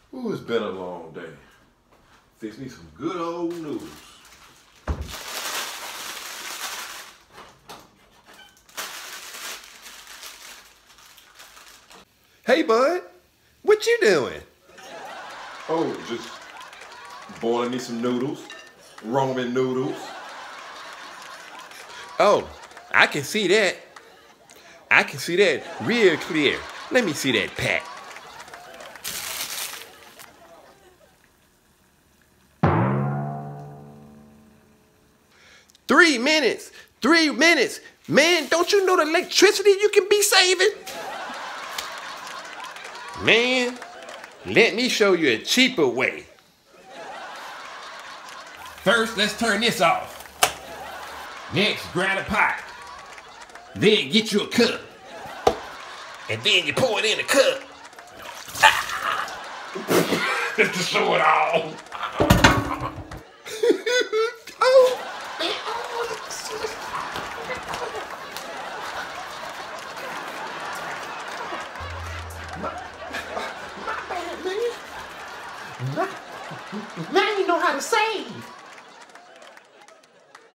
Ooh, it's been a long day. Fix me some good old noodles. Hey, bud, what you doing? Oh, just boiling me some noodles, Roman noodles. Oh, I can see that. I can see that real clear. Let me see that pack. Three minutes. 3 minutes. Man, don't you know the electricity you can be saving? Man, let me show you a cheaper way. First, let's turn this off. Next, grind a pot. Then get you a cup. And then you pour it in the cup. Just to show it all. Oh, man. Now you know how to save.